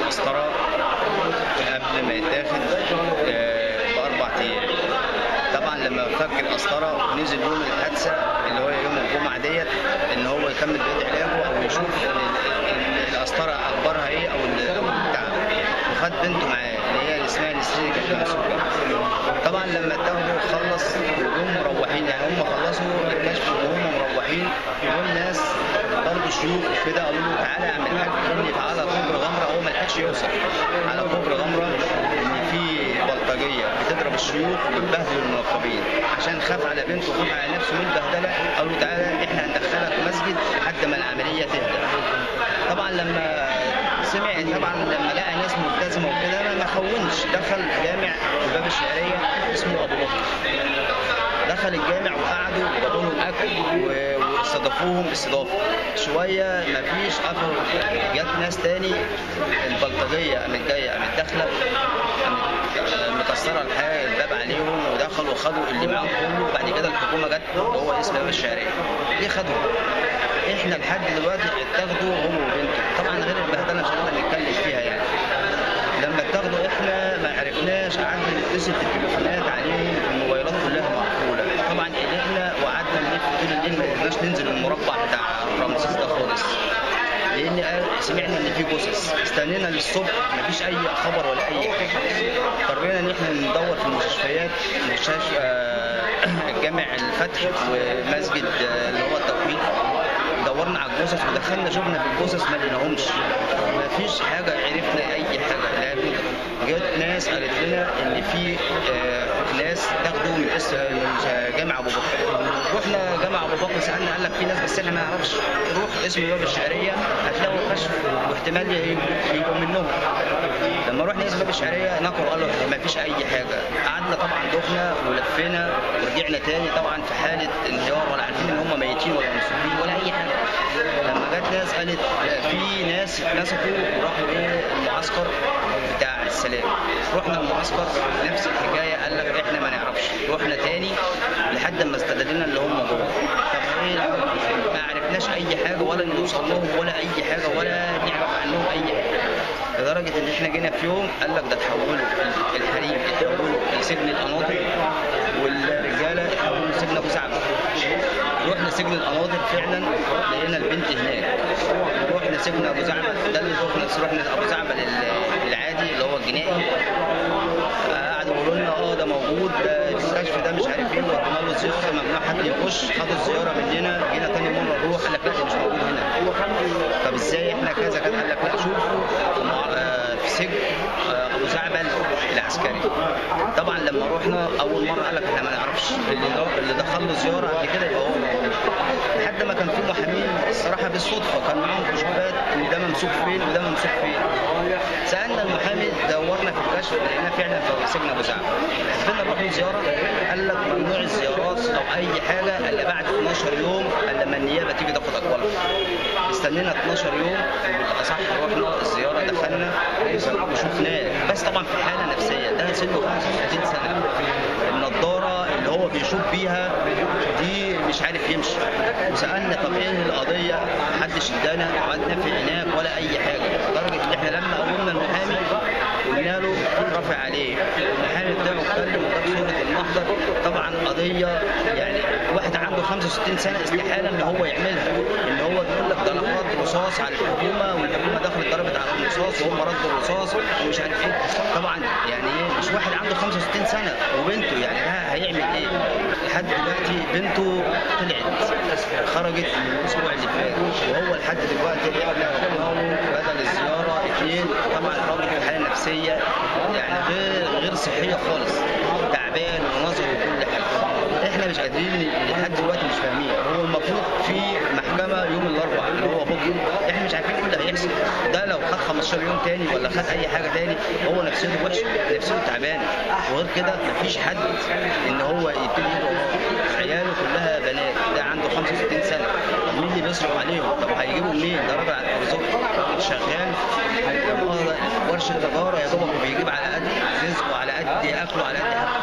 القسطرة قبل ما يتاخد ب4 أيام. طبعا لما فك القسطرة نزل يوم الحادثة اللي هو يوم الجمعة ديت ان هو يكمل بقية علاجه او يشوف القسطرة اخبارها ايه او بتاع، وخد بنته معاه اللي هي اسمها نسرين كانت مسكرة. طبعا لما اتاخدوا خلص وهم مروحين، يعني هم خلصوا الكشف وهم مروحين، جم ناس برضه شيوخ وكده قالوا له تعالى يا عم الحاج ابني تعالى كوبري غمره. هو ما لحقش يوصل على كوبري غمره ان في بلطجيه بتضرب الشيوخ وبتبهدل المنقبين، عشان خاف على بنته وخاف على نفسه من البهدله قالوا له تعالى احنا هندخلك مسجد لحد ما العمليه تهدى. طبعا لما سمع طبعا لما لقى ناس ملتزمه وكده ما خونش، دخل جامع في باب الشعريه اسمه ابو بكر. دخل الجامع وقعدوا وجابوا لهم اكل واستضافوهم استضافه شويه، مفيش قفلوا. جت ناس تاني البلطجيه قامت جايه قامت داخله مكسره الباب عليهم ودخلوا وخدوا اللي معاهم كله. بعد كده الحكومه جت وهو اسم باب الشعريه ليه خدهم. احنا لحد دلوقتي اتاخدوا هو وبنته، طبعا غير البهدله مش هنقدر نتكلم فيها يعني. لما اتاخدوا احنا ما عرفناش، قعدنا نتصل في التليفونات عليهم الموبايلات كلها مقفوله. طبعا قلقنا وقعدنا نلف طول الليل ما قدرناش ننزل المربع بتاع رمسيس ده خالص، لان سمعنا ان في جثث. استنينا للصبح مفيش اي خبر ولا اي حاجه. اضطرينا ان احنا ندور في المستشفيات، مستشفى الجامع الفتح ومسجد اللي هو التوحيد، دورنا على الجثث ودخلنا شفنا في الجثث ما لقيناهمش، مفيش حاجه عرفنا اي حاجه. لكن جت ناس قالت لنا ان في ناس تاخدوا من اسم جامع ابو بكر. رحنا جامع ابو بكر سالنا قال لك في ناس بس احنا ما نعرفش، روح اسم باب الشعريه هتلاقوا كشف واحتمال يبقوا منهم. لما رحنا اسم باب الشعريه نقروا قالوا ما فيش اي حاجه. قعدنا طبعا دخنا ولفينا ورجعنا تاني طبعا في حاله انهيار، ولا عارفين ان هم ميتين ولا مسلمين ولا اي حاجه. لما جت ناس قالت في ناس اتمسكوا وراحوا المعسكر بتاع السلام. رحنا المعسكر نفس الحكايه قال لك احنا ما نعرفش. رحنا تاني لحد ما استدلنا اللي هم جوه. طب ايه ما عرفناش اي حاجه ولا نوصل لهم ولا اي حاجه ولا نعرف عنهم اي حاجه، لدرجه ان احنا جينا في يوم قال لك ده تحولوا الحريم اتحولوا لسجن القناطر والرجاله اتحولوا لسجن ابو زعبل. رحنا سجن القناطر فعلا لقينا البنت هناك. رحنا سجن ابو زعبل ده اللي رحنا ابو زعبل العادي اللي هو الجنائي. قعدوا يقولوا لنا ده موجود، ده المستشفى ده مش عارف ايه، ورحنا له زياره ممنوع حد يخش. خدوا الزياره مننا، جينا تاني مره نروح قال لك لا ده مش موجود هنا. طب ازاي احنا كذا كذا؟ قال لك لا شوفوا في سجن ابو زعبل العسكري. طبعا لما رحنا اول مره قال لك احنا ما نعرفش، اللي دخل له زياره قبل كده يبقى هو لحد ما كان في محامين الصراحه بالصدفه كان معاهم كشوفات وده ممسوك فين وده ممسوك فين. سالنا المحامي دورنا في الكشف لقينا فعلا في سجن ابو زعبل. حبينا نروح زياره قال لك ممنوع الزيارات او اي حاجه الا بعد 12 يوم الا لما النيابه تيجي تاخد اقوالها. استنينا 12 يوم بالاصح رحنا الزياره دخلنا وشفناه، بس طبعا في حاله نفسيه. ده سنه 35 سنه، النضاره اللي هو بيشوف بيها دي مش عارف يمشي. وسالنا طب ايه القضيه؟ محدش ادانا قعدنا في هناك ولا اي حاجه، لدرجه ان احنا لما قابلنا المحامي قلنا له رافع عليه. المحامي بتاعه اتكلم وجاب صوره المحضر. طبعا قضيه يعني واحد عنده 65 سنه استحاله ان هو يعملها، ان هو بيقول لك ده انا فرضت رصاص على الحكومه والحكومه دخلت ضربت على الرصاص وهم ردوا الرصاص ومش عارف ايه. طبعا يعني ايه مش واحد عنده 65 سنه وبنته، يعني ده هيعمل ايه؟ لحد دلوقتي بنته طلعت خرجت الاسبوع اللي فات وهو لحد دلوقتي احنا رحنا له بدل الزياره 2. طبعا الراجل في حاله نفسيه يعني غير صحيه خالص، تعبان ونظر وكل حاجه. احنا مش قادرين لحد دلوقتي مش فاهمين. هو المفروض في محكمه يوم الاربعاء اللي هو بكره، احنا مش عارفين ايه اللي هيحصل. ده لو خد 15 يوم تاني ولا خد اي حاجه تاني هو نفسيته وحشه، نفسيته تعبانه. وغير كده مفيش حد ان هو يبتدي عياله كلها بنات، ده عنده 65 سنه. مين اللي بيصرف عليهم؟ طب هيجيبوا منين؟ ده راجل على الرزق شغال ورشه تجاره يا دوبك بيجيب على قد رزقه على قد اكله على قد